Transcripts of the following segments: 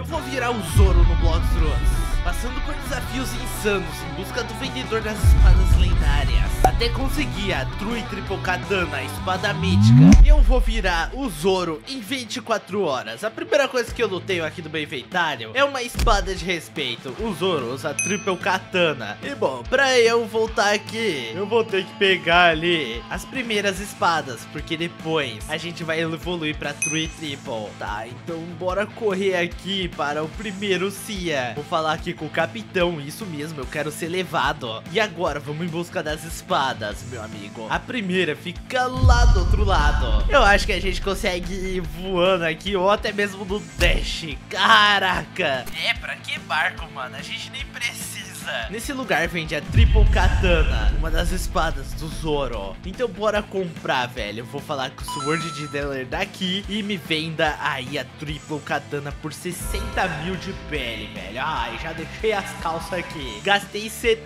vou virar o Zoro no Bloxroot, passando por desafios insanos em busca do vendedor das espadas lendárias, até conseguir a True Triple Katana, a espada mítica. Eu vou virar o Zoro em 24 horas. A primeira coisa que eu não tenho aqui no meu inventário é uma espada de respeito. O Zoro usa Triple Katana. E bom, pra eu voltar aqui, eu vou ter que pegar ali as primeiras espadas, porque depois a gente vai evoluir pra True Triple. Tá, então bora correr aqui para o primeiro Cia. Vou falar aqui com o capitão, isso mesmo, eu quero ser levado. E agora, vamos em busca das espadas, meu amigo. A primeira fica lá do outro lado. Eu acho que a gente consegue ir voando aqui, ou até mesmo no dash. Caraca! É, pra que barco, mano? A gente nem precisa. Nesse lugar vende a Triple Katana, uma das espadas do Zoro. Então bora comprar, velho. Eu vou falar com o Sword de Dealer daqui e me venda aí a Triple Katana por 60 mil de pele, velho. Ai, já deixei as calças aqui. Gastei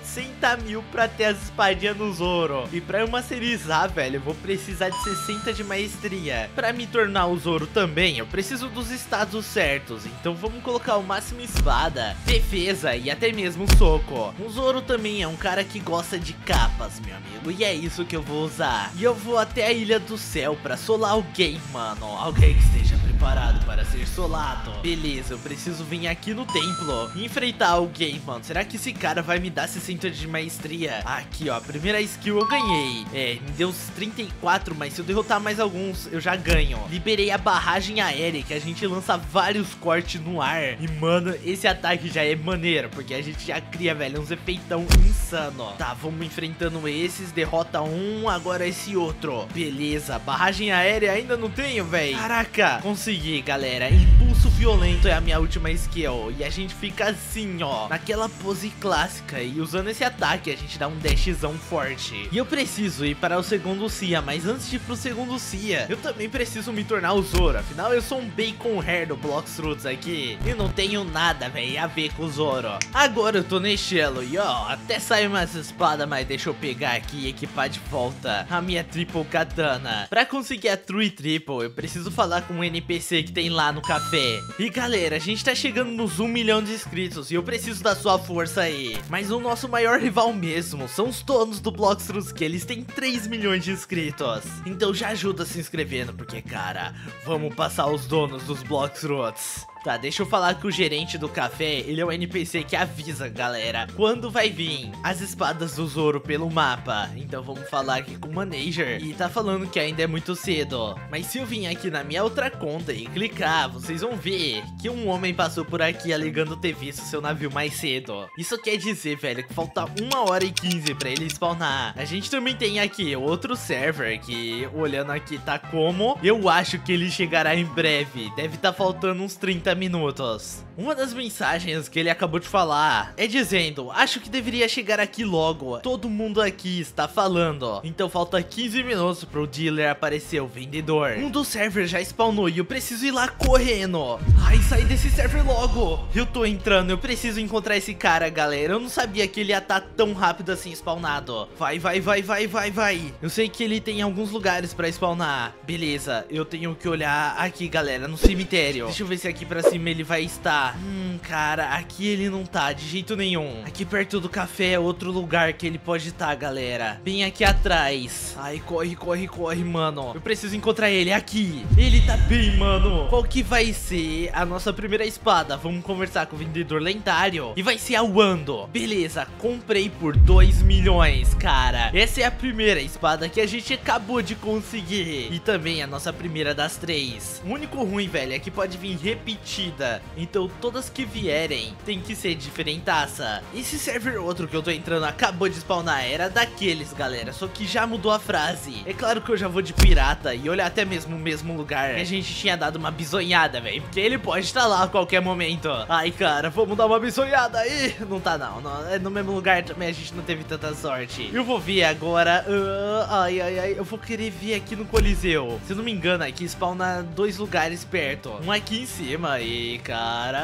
60 mil pra ter as espadinhas no Zoro. E pra eu masterizar, velho, eu vou precisar de 60 de maestria. Pra me tornar o Zoro também, eu preciso dos estados certos. Então vamos colocar o máximo espada, defesa e até mesmo soco. O Zoro também é um cara que gosta de capas, meu amigo, e é isso que eu vou usar. E eu vou até a Ilha do Céu pra solar alguém, mano. Alguém que esteja preparado para ser solado. Beleza, eu preciso vir aqui no templo e enfrentar alguém, mano. Será que esse cara vai me dar 60 de maestria? Aqui, ó, a primeira skill eu ganhei. É, me deu uns 34, mas se eu derrotar mais alguns, eu já ganho. Liberei a barragem aérea, que a gente lança vários cortes no ar. E, mano, esse ataque já é maneiro, porque a gente já cria, velho, uns efeitão insano. Tá, vamos enfrentando esses, derrota um, agora esse outro. Beleza, barragem aérea ainda não tenho, velho. Caraca, consegui, galera. Impulso violento é a minha última skill. E a gente fica assim, ó, naquela pose clássica. E usando esse ataque, a gente dá um dashzão forte. E eu preciso ir para o segundo Cia, mas antes de ir pro segundo Cia, eu também preciso me tornar o Zoro. Afinal, eu sou um bacon hair do Bloxroot aqui e não tenho nada, velho, a ver com o Zoro. Agora eu tô neste elo e ó, até saiu umas espadas, mas deixa eu pegar aqui e equipar de volta a minha Triple Katana. Pra conseguir a True Triple, eu preciso falar com um NPC que tem lá no café. E galera, a gente tá chegando nos 1 milhão de inscritos e eu preciso da sua força aí. Mas o nosso maior rival mesmo são os donos do Bloxroot, que eles têm 3 milhões de inscritos. Então já ajuda se inscrevendo, porque cara, vamos passar os donos dos Bloxroots. Tá, deixa eu falar que o gerente do café, ele é o NPC que avisa, galera, quando vai vir as espadas do Zoro pelo mapa. Então vamos falar aqui com o manager. E tá falando que ainda é muito cedo. Mas se eu vir aqui na minha outra conta e clicar, vocês vão ver que um homem passou por aqui alegando ter visto seu navio mais cedo. Isso quer dizer, velho, que falta 1 hora e 15 pra ele spawnar. A gente também tem aqui outro server que, olhando aqui, tá como? Eu acho que ele chegará em breve. Deve tá faltando uns 30 minutos. Uma das mensagens que ele acabou de falar é dizendo: acho que deveria chegar aqui logo. Todo mundo aqui está falando. Então falta 15 minutos pro dealer aparecer, o vendedor. Um dos servers já spawnou e eu preciso ir lá correndo. Ai, sair desse server logo. Eu tô entrando, eu preciso encontrar esse cara, galera. Eu não sabia que ele ia estar tão rápido assim spawnado. Vai, vai, vai, vai, vai, vai. Eu sei que ele tem alguns lugares pra spawnar. Beleza, eu tenho que olhar aqui, galera, no cemitério. Deixa eu ver se aqui pra cima ele vai estar. Cara, aqui ele não tá de jeito nenhum. Aqui perto do café é outro lugar que ele pode estar, galera. Bem aqui atrás. Ai, corre, corre, corre, mano. Eu preciso encontrar ele aqui. Ele tá bem, mano. Qual que vai ser a nossa primeira espada? Vamos conversar com o vendedor lendário. E vai ser a Wando. Beleza, comprei por 2 milhões, cara. Essa é a primeira espada que a gente acabou de conseguir. E também a nossa primeira das 3. O único ruim, velho, é que pode vir repetida. Então todas que vierem tem que ser diferentaça. Esse server outro que eu tô entrando acabou de spawnar, era daqueles, galera, só que já mudou a frase. É claro que eu já vou de pirata e olhar até mesmo o mesmo lugar que a gente tinha dado uma bisonhada, velho, porque ele pode estar lá a qualquer momento. Ai, cara, vamos dar uma bisonhada aí. Não tá não, é no mesmo lugar também, a gente não teve tanta sorte. Eu vou vir agora, ai, ai, ai, eu vou querer vir aqui no Coliseu. Se eu não me engano, aqui spawna 2 lugares perto, um aqui em cima e, cara, o NPC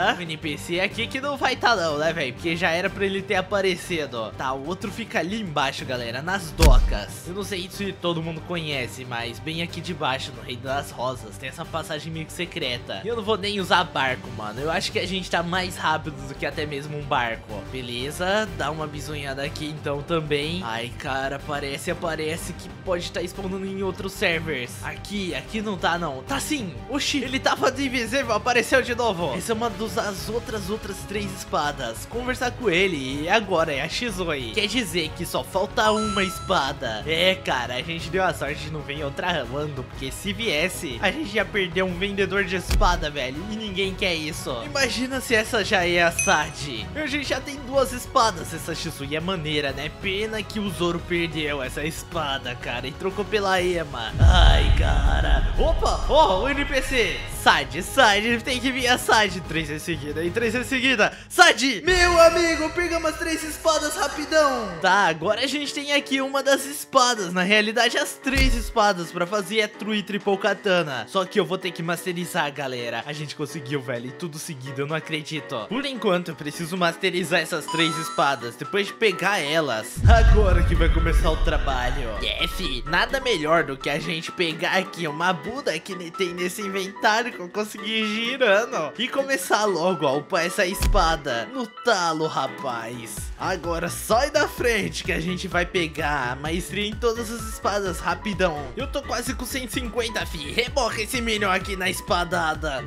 NPC aqui que não vai tá não, né, velho? Porque já era pra ele ter aparecido. Tá, o outro fica ali embaixo, galera, nas docas. Eu não sei se todo mundo conhece, mas bem aqui de baixo, no Reino das Rosas, tem essa passagem meio que secreta. E eu não vou nem usar barco, mano. Eu acho que a gente tá mais rápido do que até mesmo um barco. Beleza, dá uma bisunhada aqui então também. Ai, cara, parece que pode estar spawnando em outros servers. Aqui não tá não. Tá sim. Oxi, ele tava invisível, apareceu de novo. Essa é uma das outras 3 espadas. Conversar com ele e agora é a Shizui. Quer dizer que só falta uma espada. É, cara, a gente deu a sorte de não vir outra ramando, porque se viesse, a gente ia perder um vendedor de espada, velho. E ninguém quer isso. Imagina se essa já é a Sadi. A gente já tem 2 espadas. Essa Shizui é maneira, né? Pena que o Zoro perdeu essa espada, cara, e trocou pela Ema. Ai, cara. Opa, ó, o NPC. Sadi, tem que vir a Sadi. 3 em seguida, e 3 em seguida. Sadi, meu amigo, pegamos as 3 espadas rapidão. Tá, agora a gente tem aqui uma das espadas. Na realidade, as 3 espadas pra fazer é True e Triple Katana. Só que eu vou ter que masterizar, galera. A gente conseguiu, velho, e tudo seguido, eu não acredito. Por enquanto, eu preciso masterizar essas 3 espadas. Depois de pegar elas, agora que vai começar o trabalho. Fi, nada melhor do que a gente pegar aqui uma Buda que tem nesse inventário que eu consegui girando e começar logo a upar essa espada no talo, rapaz. Agora sai da frente que a gente vai pegar a maestria em todas as espadas rapidão. Eu tô quase com 150, fi. Reborra esse minion aqui na espadada.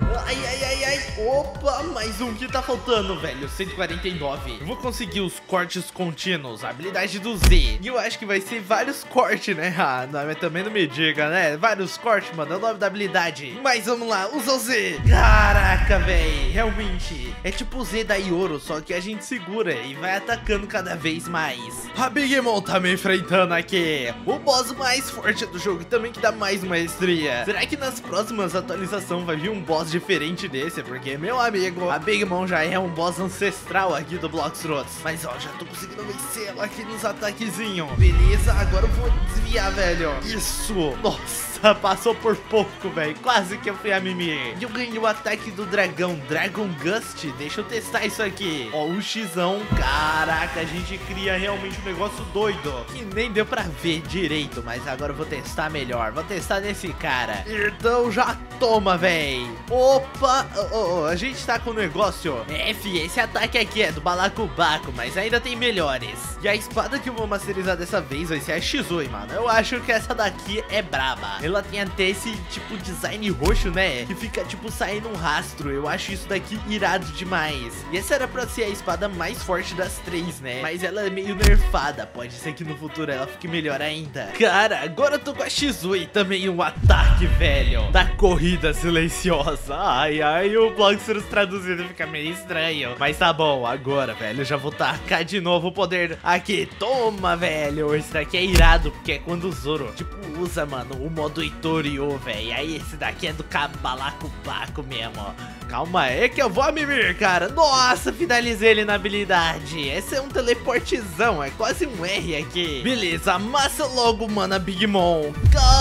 Ai. Opa, mais um que tá faltando, velho. 149. Eu vou conseguir os cortes contínuos, a habilidade do Z. E eu acho que vai ser vários cortes, né? Ah, não, mas também não me diga, né? Vários cortes, mano, é o nome da habilidade. Mas vamos lá, usa o Z. Caraca, velho, realmente é tipo o Z da Ioro, só que a gente segura e vai atacando cada vez mais. A Big Mom tá me enfrentando aqui, o boss mais forte do jogo e também que dá mais maestria. Será que nas próximas atualizações vai vir um boss diferente desse? Porque, meu amigo, a Big Mom já é um boss ancestral aqui do Bloxroot. Mas ó, já tô conseguindo vencer ela aqui nos ataquezinhos. Beleza, agora eu vou desviar, velho. Isso, nossa, passou por pouco, velho. Quase que eu fui a mimir. E eu ganhei o ataque do dragão, Dragon Gust. Deixa eu testar isso aqui. Ó, o Xão. Caraca, a gente cria realmente um negócio doido que nem deu pra ver direito, mas agora eu vou testar melhor. Vou testar nesse cara. Então já toma, véi. Opa, a gente tá com o negócio. Fi, esse ataque aqui é do Balacobaco, mas ainda tem melhores. E a espada que eu vou masterizar dessa vez vai ser a Shizui, mano. Eu acho que essa daqui é braba. Ela tem até esse tipo design roxo, né? Que fica tipo saindo um rastro. Eu acho isso daqui irado demais. E essa era pra ser a espada mais forte das 3, né? Mas ela é meio nerfada. Pode ser que no futuro ela fique melhor ainda. Cara, agora eu tô com a Shizui. Também um ataque, velho, da corrida silenciosa. Ai, o Bloxroot traduzido fica meio estranho. Mas tá bom, agora, velho, eu já vou tacar de novo o poder aqui. Toma, velho. Esse daqui é irado, porque é quando o Zoro, tipo, usa, mano, o modo Itoriô, velho. Aí esse daqui é do Balacobaco mesmo, ó. Calma aí que eu vou mimir, cara. Nossa, finalizei ele na habilidade. Esse é um teleportezão, é quase um R aqui. Beleza, amassa logo, mano, a Big Mom.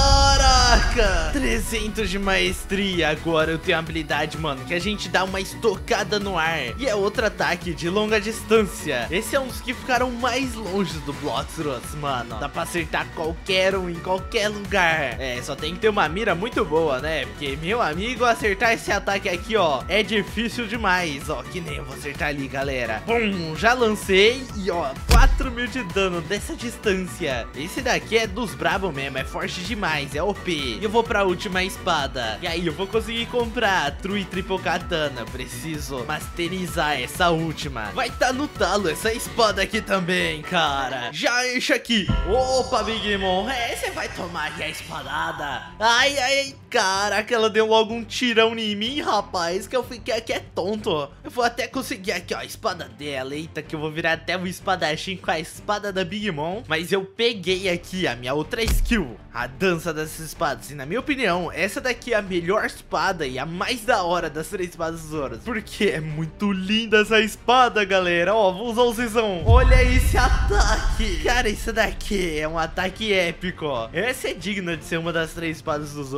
Caraca, 300 de maestria. Agora eu tenho a habilidade, mano, que a gente dá uma estocada no ar. E é outro ataque de longa distância. Esse é um dos que ficaram mais longe do Bloxroot, mano. Dá pra acertar qualquer um em qualquer lugar. É, só tem que ter uma mira muito boa, né? Porque, meu amigo, acertar esse ataque aqui, ó, é difícil demais. Ó, que nem eu vou acertar ali, galera. Bum, já lancei e, ó, 4.000 de dano dessa distância. Esse daqui é dos brabo mesmo, é forte demais, é OP. E eu vou pra última espada. E aí eu vou conseguir comprar a True e Triple Katana. Preciso masterizar essa última. Vai tá no talo essa espada aqui também, cara. Já enche aqui. Opa, Big Mom. É, você vai tomar aqui a espadada. Ai, caraca, ela deu logo um tirão em mim, rapaz, que eu fiquei aqui é tonto. Eu vou até conseguir aqui, ó, a espada dela. Eita, que eu vou virar até um espadachim com a espada da Big Mom. Mas eu peguei aqui a minha outra skill, a dança dessas espadas. E na minha opinião, essa daqui é a melhor espada e a mais da hora das 3 espadas do Zoro. Porque é muito linda essa espada, galera. Ó, vou usar o Zizão. Olha esse ataque. Cara, isso daqui é um ataque épico, ó. Essa é digna de ser uma das 3 espadas do Zoro. Eu acho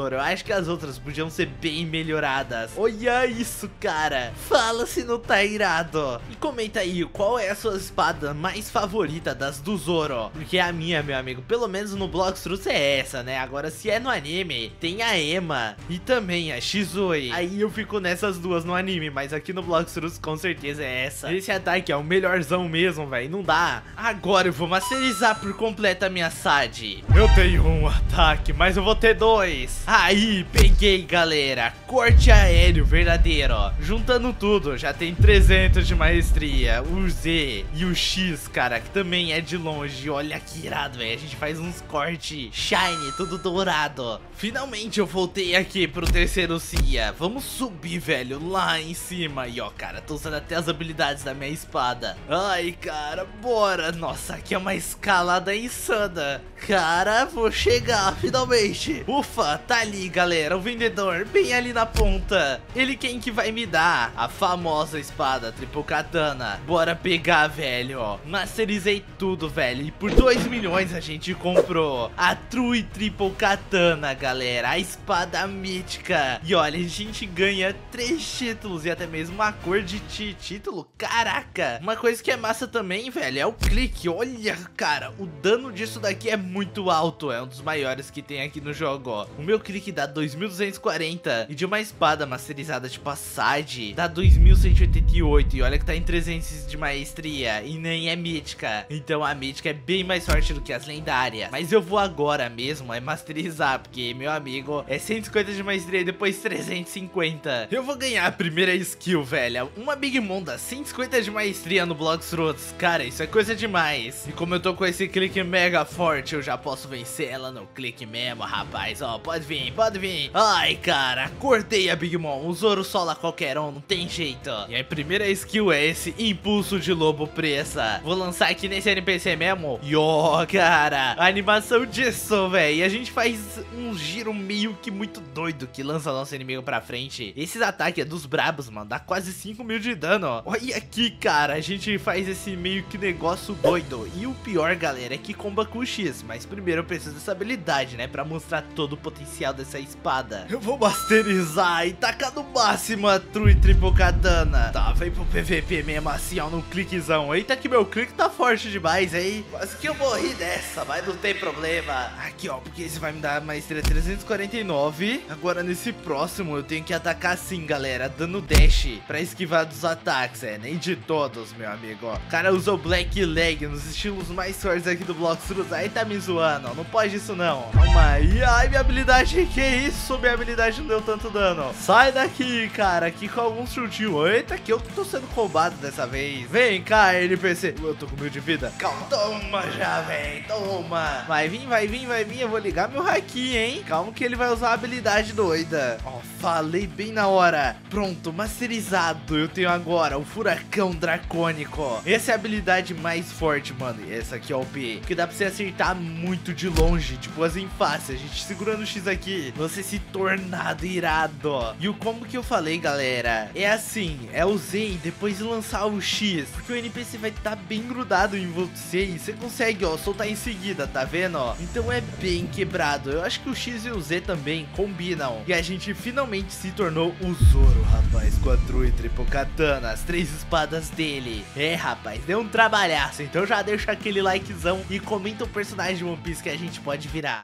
acho que as outras podiam ser bem melhoradas. Olha isso, cara. Fala se não tá irado. E comenta aí, qual é a sua espada mais favorita das do Zoro? Porque a minha, meu amigo, pelo menos no Bloxroot é essa, né? Agora, se é no anime, tem a Ema e também a Shizui. Aí eu fico nessas duas no anime, mas aqui no Bloxroot com certeza é essa. Esse ataque é o melhorzão mesmo, velho. Não dá. Agora eu vou masterizar por completo a minha SAD. Eu tenho um ataque, mas eu vou ter dois. Aí, peguei, galera. Corte aéreo verdadeiro. Juntando tudo, já tem 300 de maestria. O Z e o X, cara, que também é de longe. Olha que irado, velho. A gente faz uns cortes shiny, tudo dourado. Finalmente eu voltei aqui pro terceiro Cia. Vamos subir, velho, lá em cima. E ó, cara, tô usando até as habilidades da minha espada. Ai, cara, bora. Nossa, aqui é uma escalada insana. Cara, vou chegar finalmente. Ufa, tá ali, galera, o vendedor bem ali na ponta. Ele quem que vai me dar? A famosa espada Triple Katana. Bora pegar, velho, ó. Masterizei tudo, velho. E por 2 milhões a gente comprou a True Triple Katana, galera. A espada mítica. E olha, a gente ganha 3 títulos e até mesmo uma cor de título. Caraca. Uma coisa que é massa também, velho, é o clique. Olha, cara, o dano disso daqui é muito alto. É um dos maiores que tem aqui no jogo, ó. O meu clique dá 2240 e de uma espada masterizada tipo a SAD dá 2188. E olha que tá em 300 de maestria e nem é mítica. Então a mítica é bem mais forte do que as lendárias. Mas eu vou agora mesmo masterizar, porque, meu amigo, é 150 de maestria e depois 350. Eu vou ganhar a primeira skill, velho. Uma Big Mom dá 150 de maestria no Bloxroot. Cara, isso é coisa demais. E como eu tô com esse clique mega forte, eu já posso vencer ela no clique mesmo, rapaz. Ó, pode vir, pode vir. Ai, cara, cortei a Big Mom. O Zoro sola qualquer um, não tem jeito. E a primeira skill é esse impulso de lobo presa. Vou lançar aqui nesse NPC mesmo. E ó, cara, a animação disso, velho. E a gente faz um giro meio que muito doido que lança nosso inimigo pra frente. Esses ataques é dos brabos, mano. Dá quase 5 mil de dano. Olha aqui, cara. A gente faz esse meio que negócio doido. E o pior, galera, é que comba com o X. Mas primeiro eu preciso dessa habilidade, né? Pra mostrar todo o potencial dessa espada. Eu vou masterizar e tacar no máximo a True Triple Katana. Tá, vem pro PVP mesmo assim, ó, no cliquezão. Eita que meu clique tá forte demais, hein? Quase que eu morri dessa, mas não tem problema. Aqui, ó, porque esse vai me dar maestria 349. Agora nesse próximo eu tenho que atacar assim, galera, dando dash pra esquivar dos ataques, nem de todos, meu amigo, ó. O cara usou Black Leg nos estilos mais fortes aqui do Bloxroot. Aí tá me zoando, ó. Não pode isso não. Calma aí. Ai, minha habilidade, que isso? Minha habilidade não deu tanto dano. Sai daqui, cara, aqui com alguns chutinhos. Eita, que eu tô sendo combado dessa vez. Vem cá, NPC. Eu tô com 1000 de vida. Calma, toma já, velho. Toma. Vai vir, vai vir, vai vir. Eu vou ligar meu haki, hein. Calma que ele vai usar a habilidade doida. Ó, falei bem na hora. Pronto, masterizado. Eu tenho agora o Furacão Dracônico. Essa é a habilidade mais forte, mano. E essa aqui é OP. Que dá pra você acertar muito de longe. Tipo assim, fácil. A gente segurando o X aqui, você se tornado irado. E o combo que eu falei, galera, é assim. É o Z e depois lançar o X. Porque o NPC vai estar bem grudado em você. E você consegue, ó, soltar em seguida, tá vendo, ó? Então é bem quebrado. Eu acho que o X e o Z também combinam. E a gente finalmente se tornou o Zoro, rapaz, com a True Triple Katana, as 3 espadas dele. É, rapaz, deu um trabalhaço. Então já deixa aquele likezão e comenta o personagem de One Piece que a gente pode virar.